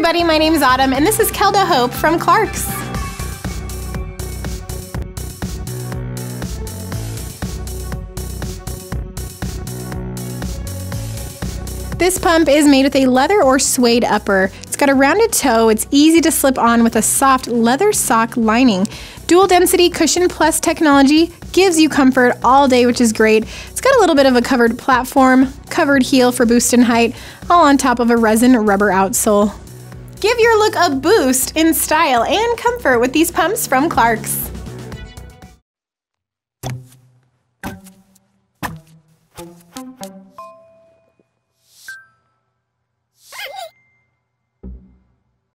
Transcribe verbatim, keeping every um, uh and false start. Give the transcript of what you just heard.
everybody, my name is Autumn and this is Kelda Hope from Clark's. This pump is made with a leather or suede upper. It's got a rounded toe, it's easy to slip on with a soft leather sock lining. Dual density cushion plus technology gives you comfort all day, which is great. It's got a little bit of a covered platform, covered heel for boost in height, all on top of a resin rubber outsole. Give your look a boost in style and comfort with these pumps from Clark's.